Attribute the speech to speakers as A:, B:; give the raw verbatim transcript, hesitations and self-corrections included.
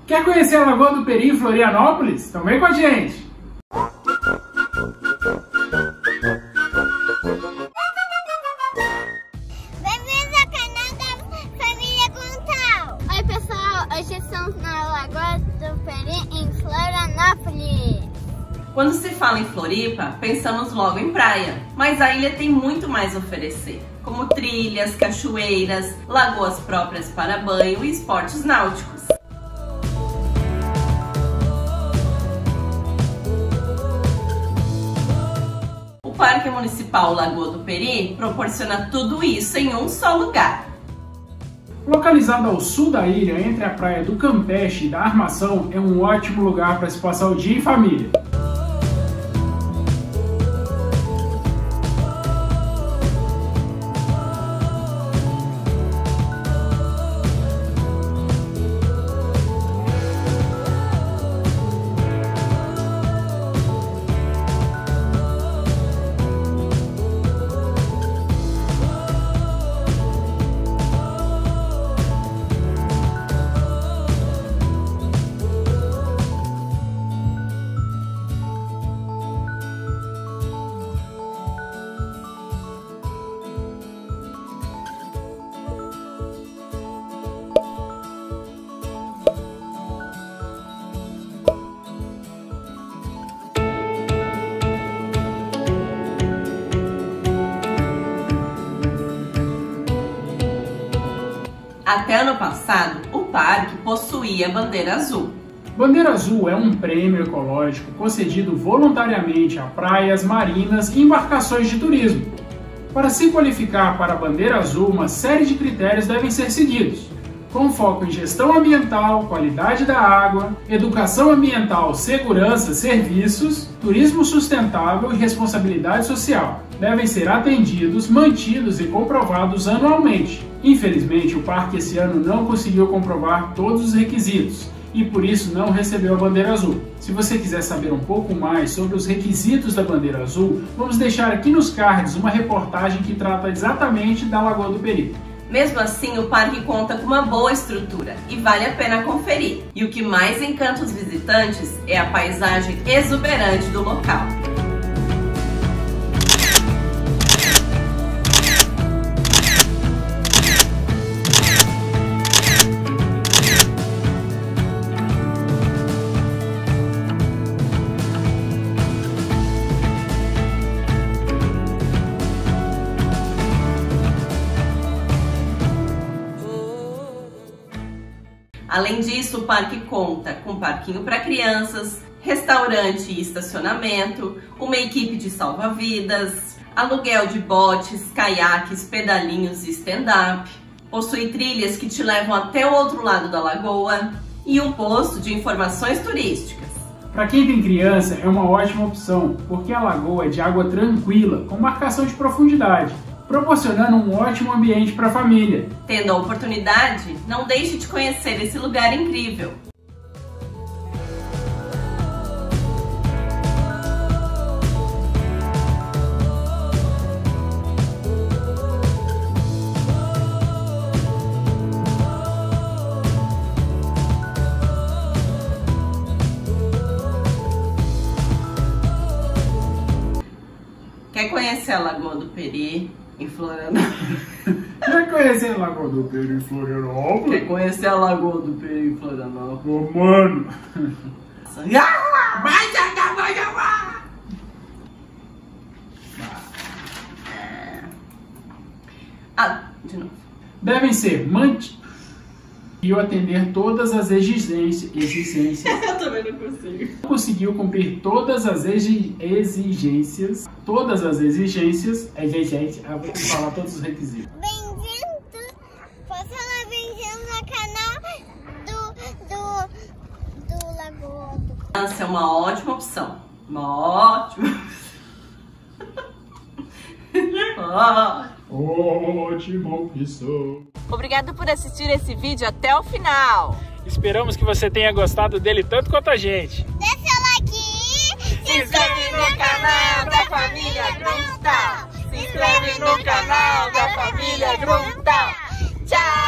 A: Quer conhecer a Lagoa do Peri em Florianópolis? Então vem com a gente!
B: Bem-vindos ao canal da família Gontal! Oi pessoal, hoje estamos na Lagoa do Peri em Florianópolis.
C: Quando se fala em Floripa, pensamos logo em praia, mas a ilha tem muito mais a oferecer, como trilhas, cachoeiras, lagoas próprias para banho e esportes náuticos. O Parque Municipal Lagoa do Peri proporciona tudo isso em um só lugar.
A: Localizado ao sul da ilha, entre a praia do Campeche e da Armação, é um ótimo lugar para se passar o dia em família.
C: Até ano passado, o parque possuía a bandeira azul.
A: Bandeira Azul é um prêmio ecológico concedido voluntariamente a praias, marinas e embarcações de turismo. Para se qualificar para a Bandeira Azul, uma série de critérios devem ser seguidos, com foco em gestão ambiental, qualidade da água, educação ambiental, segurança, serviços, turismo sustentável e responsabilidade social. Devem ser atendidos, mantidos e comprovados anualmente. Infelizmente, o parque esse ano não conseguiu comprovar todos os requisitos e por isso não recebeu a Bandeira Azul. Se você quiser saber um pouco mais sobre os requisitos da Bandeira Azul, vamos deixar aqui nos cards uma reportagem que trata exatamente da Lagoa do Peri.
C: Mesmo assim, o parque conta com uma boa estrutura e vale a pena conferir. E o que mais encanta os visitantes é a paisagem exuberante do local. Além disso, o parque conta com parquinho para crianças, restaurante e estacionamento, uma equipe de salva-vidas, aluguel de botes, caiaques, pedalinhos e stand-up, possui trilhas que te levam até o outro lado da lagoa e um posto de informações turísticas.
A: Para quem tem criança, é uma ótima opção, porque a lagoa é de água tranquila, com marcação de profundidade, proporcionando um ótimo ambiente para a família.
C: Tendo a oportunidade, não deixe de conhecer esse lugar incrível. Quer conhecer a Lagoa do Peri em Florianópolis?
A: Quer conhecer a Lagoa do Peri em Florianópolis?
C: Quer conhecer a Lagoa do Peri em Florianópolis?
A: Ô, mano!
C: Ah, vai jogar, vai jogar! Ah, de novo.
A: Devem ser mantidos e atender todas as exigências. exigências.
C: Eu também não consigo.
A: Conseguiu cumprir todas as exi exigências. Todas as exigências. Exigências. Eu vou falar todos os requisitos.
B: Bem-vindo! Posso falar bem-vindo no canal do, do, do Lagoa do Peri.
C: Essa é uma ótima opção. Uma ótima.
A: Ótima opção.
C: Obrigado por assistir esse vídeo até o final.
A: Esperamos que você tenha gostado dele tanto quanto a gente.
B: Deixa o like,
C: Se inscreve no canal da família Gruntal. Se inscreve no canal da família Gruntal. Tchau!